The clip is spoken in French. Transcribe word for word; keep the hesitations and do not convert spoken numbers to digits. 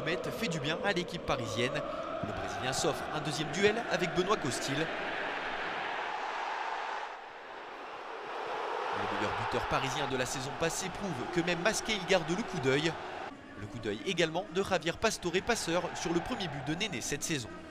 comète fait du bien à l'équipe parisienne. Le Brésilien s'offre un deuxième duel avec Benoît Costil. Le meilleur buteur parisien de la saison passée prouve que même masqué il garde le coup d'œil. Le coup d'œil également de Javier Pastore, passeur sur le premier but de Néné cette saison.